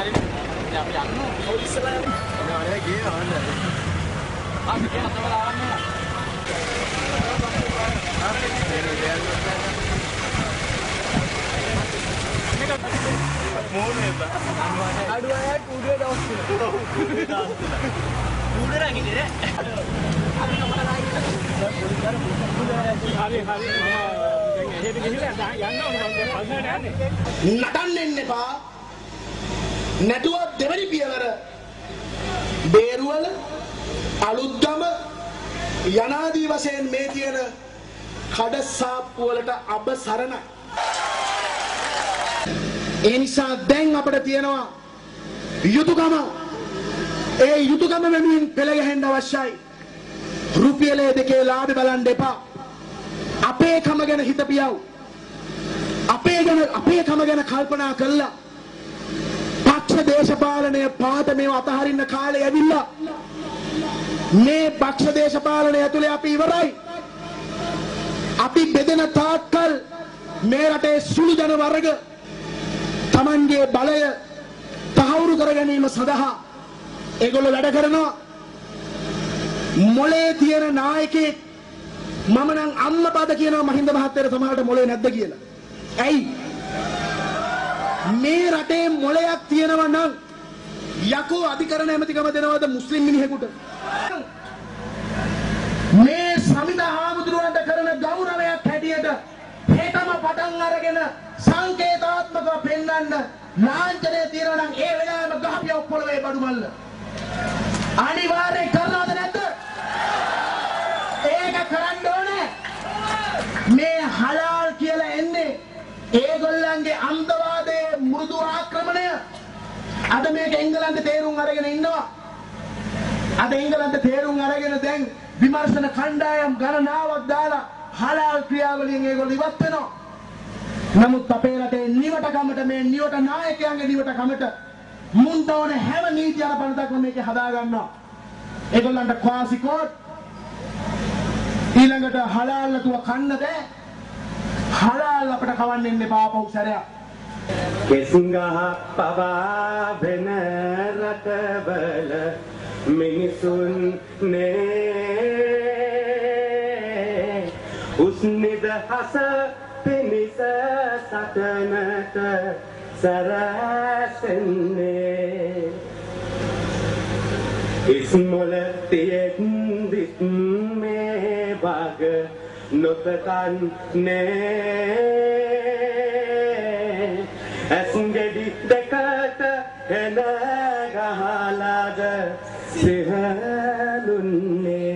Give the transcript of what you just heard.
නටන්න එපා. නැතුව දෙවනි පියවර බේරුවල අලුත්ගම යනාදී වශයෙන් මේ තියෙන කඩසාප්පු වලට අබසරණ. ඒ නිසා දැන් අපිට තියෙනවා යුතුයකම. ඒ යුතුයකම වෙනුවෙන් පෙළ ගැහෙන්න අවශ්‍යයි. රුපියලේ දෙකේ ලාභ බලන්න එපා. අපේ කම ගැන හිත පියව්. අපේ කම ගැන කල්පනා කළා. පක්ෂ දේශපාලනය පාත මේව අතහරින්න කාලේ ඇවිල්ලා. මේ පක්ෂ දේශපාලනය ඇතුලේ අපි ඉවරයි. අපි බෙදෙන තාක්කල් මේ රටේ සුළු ජන වර්ග තමන්ගේ බලය තහවුරු කර ගැනීම සඳහා ඒගොල්ලෝ වැඩ කරනවා. මොලේ තියෙන නායකයෙක් මම නම් අම්මපද කියනවා මහින්ද මහත්තයාට සමහරට මොලේ නැද්ද කියලා. ඇයි? මේ රටේ මොලයක් තියෙනවා නම් යකෝ අධිකරණ ඇමතිකම දෙනවද මුස්ලිම් මිනිහෙකුට? මේ සමිත හාමුදුරුවන්ට කරන ගෞරවයක් හැටියට හේතම පටන් අරගෙන සංකේතාත්මකව පෙන්වන්න ලාංඡනය තියනවා නම් ඒ වෙලාවෙම ගහපිය ඔප්පොළවේ බඩු මල්ල අනිවාර්යෙන් කරනවද නැද්ද? ඒක කරන්න ඕනේ. මේ හලාල් කියලා එන්නේ ඒගොල්ලන්ගේ අන්තවාදයේ මෘදු ආක්‍රමණය. අද මේක එංගලන්තේ තේරුම් අරගෙන ඉන්නවා. අද එංගලන්තේ තේරුම් අරගෙන දැන් විමර්ශන කණ්ඩායම් ගණනාවක් දාලා හලාල් ක්‍රියාවලියෙන් ඒගොල්ලෝ ඉවත් වෙනවා. නමුත් අපේ රටේ නිවටකමට මේ නිවට නායකයන්ගේ නිවටකමට මුන්ට ඕන හැම නීති අරපනතක්ම මේකේ හදා ගන්නවා. ඒගොල්ලන්ට ක්වාසි කෝඩ් ඊළඟට හලාල් නැතුව කන්න බෑ. හලාල් අපිට කවන්න ඉන්න එපා පව් සැරයක්. කෙසුංගහ පවා වෙන රටවල මිනිසුන් නේ උස්නිදහස පිණිස සටනට සරසන්නේ ඉස්මොල තියෙත් දිත් මේ බග නොතකන්නේ ඇස්ගෙඩි දෙකට හෙන ගහලාද සිහලුන්නේ